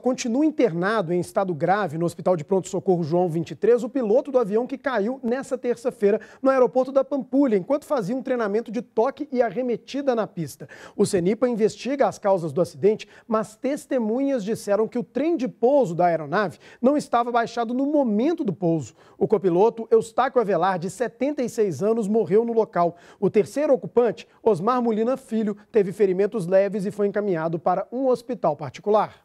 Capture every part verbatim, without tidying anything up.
continua internado em estado grave no Hospital de Pronto-Socorro João vinte e três o piloto do avião que caiu nesta terça-feira no aeroporto da Pampulha, enquanto fazia um treinamento de toque e arremetida na pista. O CENIPA investiga as causas do acidente, mas testemunhas disseram que o trem de pouso da aeronave não estava baixado no momento do pouso. O copiloto, Eustáquio Avelar, de setenta e seis anos, morreu no local. O terceiro ocupante, Osmar Molina Filho, teve ferimentos leves e foi encaminhado para um hospital particular.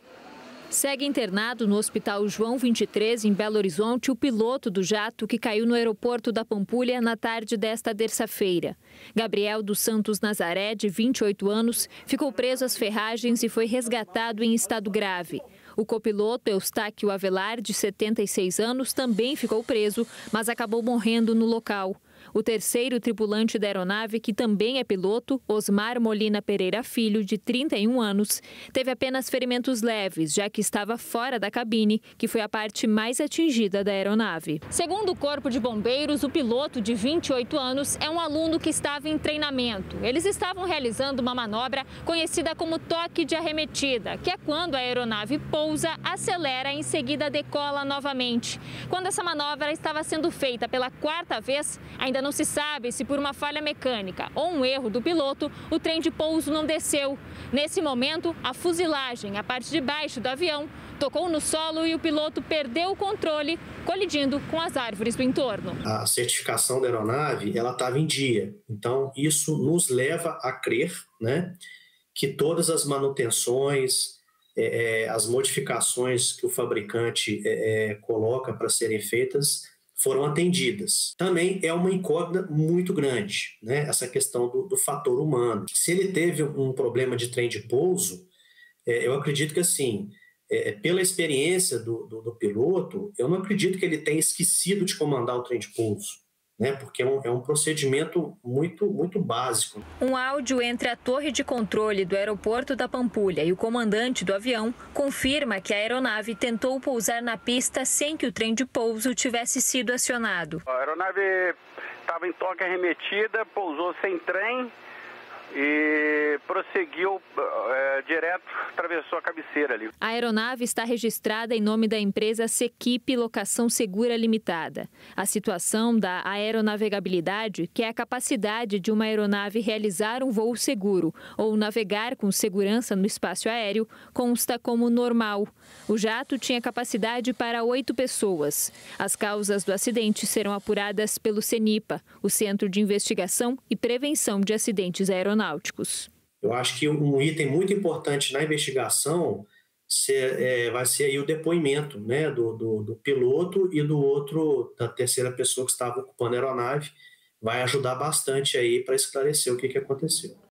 Segue internado no Hospital João vinte e três, em Belo Horizonte, o piloto do jato que caiu no aeroporto da Pampulha na tarde desta terça-feira. Gabriel dos Santos Nazaré, de vinte e oito anos, ficou preso às ferragens e foi resgatado em estado grave. O copiloto Eustáquio Avelar, de setenta e seis anos, também ficou preso, mas acabou morrendo no local. O terceiro tripulante da aeronave, que também é piloto, Osmar Molina Pereira Filho, de trinta e um anos, teve apenas ferimentos leves, já que estava fora da cabine, que foi a parte mais atingida da aeronave. Segundo o Corpo de Bombeiros, o piloto, de vinte e oito anos, é um aluno que estava em treinamento. Eles estavam realizando uma manobra conhecida como toque de arremetida, que é quando a aeronave pousa, acelera e em seguida decola novamente. Quando essa manobra estava sendo feita pela quarta vez, ainda não se sabe se por uma falha mecânica ou um erro do piloto, o trem de pouso não desceu. Nesse momento, a fuselagem, a parte de baixo do avião, tocou no solo e o piloto perdeu o controle, colidindo com as árvores do entorno. A certificação da aeronave, ela estava em dia. Então, isso nos leva a crer, né, que todas as manutenções, é, as modificações que o fabricante é, coloca para serem feitas foram atendidas. Também é uma incógnita muito grande, né? Essa questão do, do fator humano. Se ele teve um problema de trem de pouso, é, eu acredito que, assim, é, pela experiência do, do, do piloto, eu não acredito que ele tenha esquecido de comandar o trem de pouso, né? Porque é um, é um procedimento muito, muito básico. Um áudio entre a torre de controle do aeroporto da Pampulha e o comandante do avião confirma que a aeronave tentou pousar na pista sem que o trem de pouso tivesse sido acionado. A aeronave estava em toque arremetida, pousou sem trem e prosseguiu é, direto, atravessou a cabeceira ali. A aeronave está registrada em nome da empresa Sequipe Locação Segura Limitada. A situação da aeronavegabilidade, que é a capacidade de uma aeronave realizar um voo seguro ou navegar com segurança no espaço aéreo, consta como normal. O jato tinha capacidade para oito pessoas. As causas do acidente serão apuradas pelo CENIPA, o Centro de Investigação e Prevenção de Acidentes Aeronáuticos. Eu acho que um item muito importante na investigação ser, é, vai ser aí o depoimento, né, do, do, do piloto e do outro, da terceira pessoa que estava ocupando a aeronave. Vai ajudar bastante aí para esclarecer o que, que aconteceu.